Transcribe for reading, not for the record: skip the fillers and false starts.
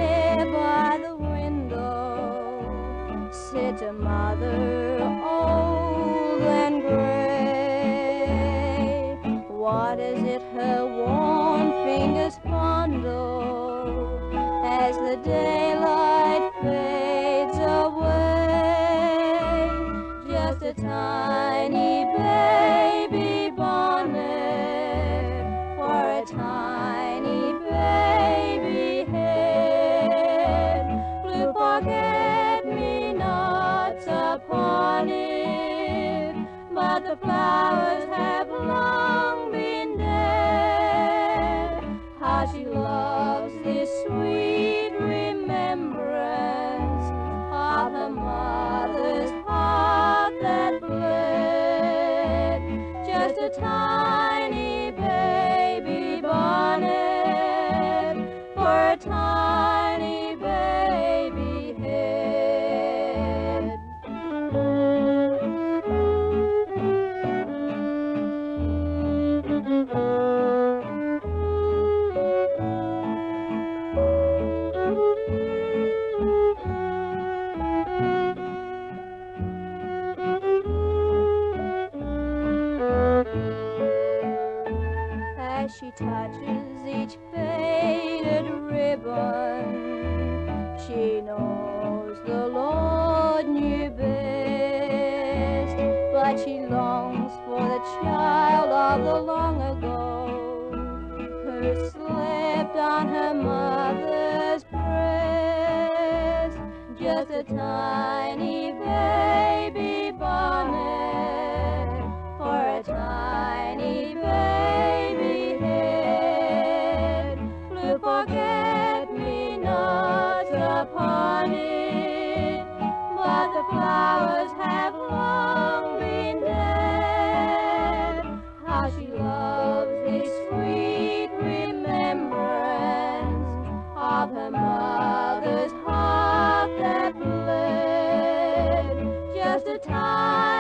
there by the window sits a mother old and gray. What is it her warm fingers fondle as the daylight fades away? Just a tiny baby bonnet for a tiny baby head, blue forget-me-nots upon it, but the flowers have long been dead. How she loves this sweet remembrance of her mother's heart that bled. Just a tiny baby bonnet for a tiny baby head. As she touches each faded ribbon, she knows the Lord knew best, but she longs for the child of the long ago who slept on her mother's breast. Just a tiny baby bonnet for a tiny baby head, blue forget-me-nots upon it, but the flowers have long been dead. How she loves this sweet remembrance of her mother's heart that bled. Just a tiny